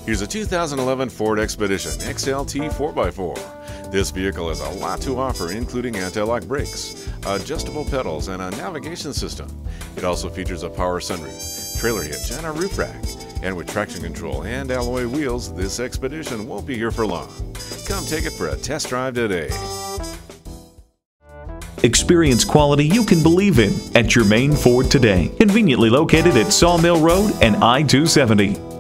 Here's a 2011 Ford Expedition XLT 4x4. This vehicle has a lot to offer, including anti-lock brakes, adjustable pedals, and a navigation system. It also features a power sunroof, trailer hitch, and a roof rack. And with traction control and alloy wheels, this Expedition won't be here for long. Come take it for a test drive today. Experience quality you can believe in at Germain Ford today. Conveniently located at Sawmill Road and I-270.